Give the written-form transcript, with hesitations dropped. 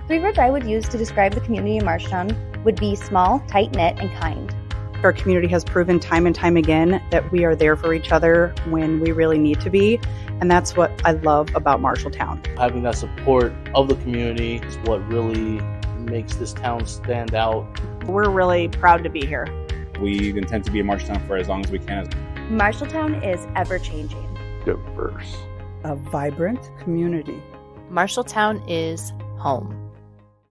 3 words I would use to describe the community in Marshalltown would be small, tight-knit, and kind. Our community has proven time and time again that we are there for each other when we really need to be, and that's what I love about Marshalltown. Having that support of the community is what really makes this town stand out. We're really proud to be here. We intend to be in Marshalltown for as long as we can. Marshalltown is ever-changing. Diverse. A vibrant community. Marshalltown is home.